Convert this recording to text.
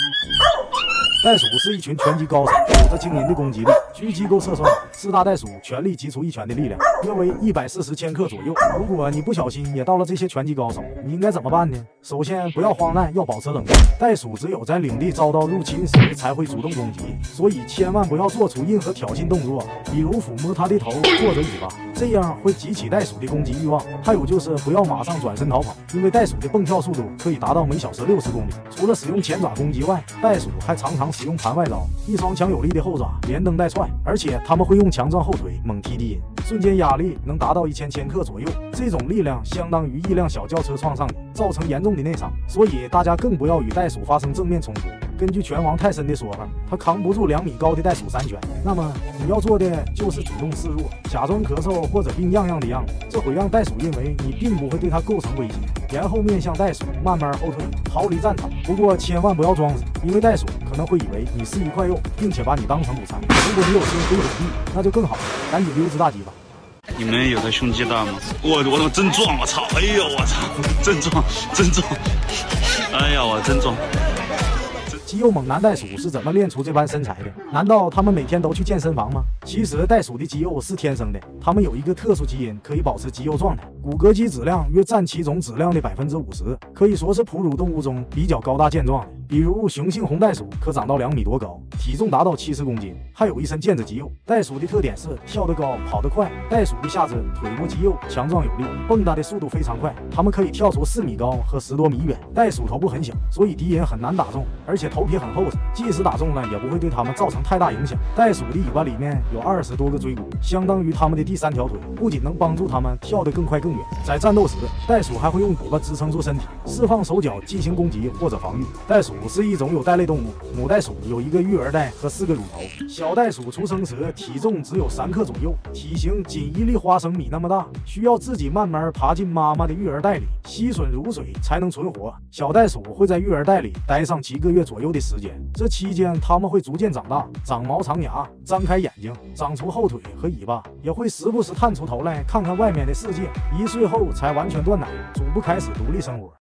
袋鼠是一群拳击高手，有着惊人的攻击力。据机构测算，4大袋鼠全力击出一拳的力量约为140千克左右。如果你不小心也到了这些拳击高手，你应该怎么办呢？首先不要慌乱，要保持冷静。袋鼠只有在领地遭到入侵时才会主动攻击，所以千万不要做出任何挑衅动作，比如抚摸它的头或者尾巴，这样会激起袋鼠的攻击欲望。还有就是不要马上转身逃跑，因为袋鼠的蹦跳速度可以达到每小时60公里。除了使用前爪攻击外，袋鼠还常常使用盘外招，一双强有力的后爪连蹬带踹，而且它们会用强壮后腿猛踢地，瞬间压力能达到1000千克左右，这种力量相当于一辆小轿车撞上你，造成严重的内伤。所以大家更不要与袋鼠发生正面冲突。根据拳王泰森的说法，他扛不住2米高的袋鼠3拳。那么你要做的就是主动示弱，假装咳嗽或者病怏怏的样子，这会让袋鼠认为你并不会对它构成威胁，然后面向袋鼠慢慢后退，逃离战场。不过千万不要装死，因为袋鼠可能会以为你是一块肉，并且把你当成午餐。如果你有心可以回避，那就更好了，赶紧溜之大吉吧。 你们有他胸肌大吗？我他妈真壮，我操！哎呦我操，真壮，真壮！哎呀，我真壮！ 肌肉猛男袋鼠是怎么练出这般身材的？难道他们每天都去健身房吗？其实袋鼠的肌肉是天生的，它们有一个特殊基因可以保持肌肉状态，骨骼肌质量约占其总质量的50%，可以说是哺乳动物中比较高大健壮的。比如雄性红袋鼠可长到2米多高，体重达到70公斤，还有一身腱子肌肉。袋鼠的特点是跳得高，跑得快。袋鼠的下肢、腿部肌肉强壮有力，蹦跶的速度非常快，它们可以跳出4米高和10多米远。袋鼠头部很小，所以敌人很难打中，而且头皮很厚实，即使打中了也不会对它们造成太大影响。袋鼠的尾巴里面有20多个椎骨，相当于它们的第3条腿，不仅能帮助它们跳得更快更远，在战斗时，袋鼠还会用尾巴支撑住身体，释放手脚进行攻击或者防御。袋鼠是一种有袋类动物，母袋鼠有1个育儿袋和4个乳头，小袋鼠出生时体重只有3克左右，体型仅1粒花生米那么大，需要自己慢慢爬进妈妈的育儿袋里吸吮乳水才能存活。小袋鼠会在育儿袋里待上7个月左右的时间，这期间它们会逐渐长大，长毛长牙，张开眼睛，长出后腿和尾巴，也会时不时探出头来看看外面的世界。1岁后才完全断奶，逐步开始独立生活。